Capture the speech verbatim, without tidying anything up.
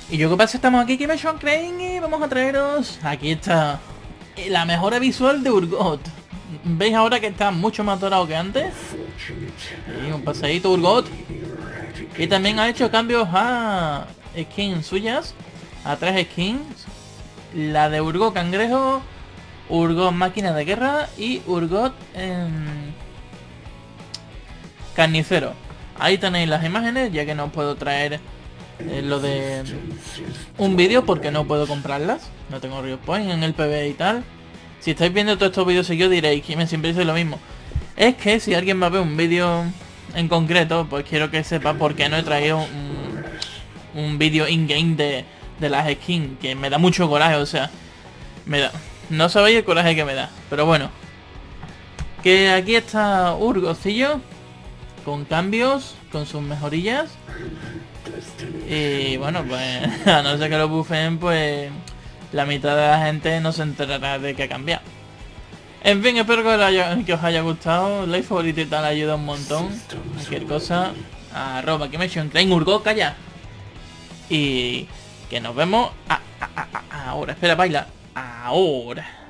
Y yo qué pasa, estamos aquí, Kimation Crane, y vamos a traeros... Aquí está la mejora visual de Urgot. ¿Veis ahora que está mucho más dorado que antes? Y un paseíto Urgot. Y también ha hecho cambios a skins suyas. A tres skins. La de Urgot Cangrejo, Urgot Máquina de Guerra y Urgot eh, Carnicero. Ahí tenéis las imágenes, ya que no puedo traer eh, lo de un vídeo porque no puedo comprarlas. No tengo Riot Point en el P B y tal. Si estáis viendo todos estos vídeos seguidos diréis que me siempre dice lo mismo. Es que si alguien va a ver un vídeo en concreto, pues quiero que sepa por qué no he traído un, un vídeo in-game de, de las skins, que me da mucho coraje, o sea, me da... No sabéis el coraje que me da, pero bueno. Que aquí está Urgocillo, con cambios, con sus mejorillas. Y bueno, pues a no ser que lo buffen, pues la mitad de la gente no se enterará de que ha cambiado. En fin, espero que os haya, que os haya gustado. Like, favorito y tal ayuda un montón. Cualquier cosa, arroba Kimation Crane Urgot, calla. Y que nos vemos a, a, a, a, ahora. Espera, baila. Ahora.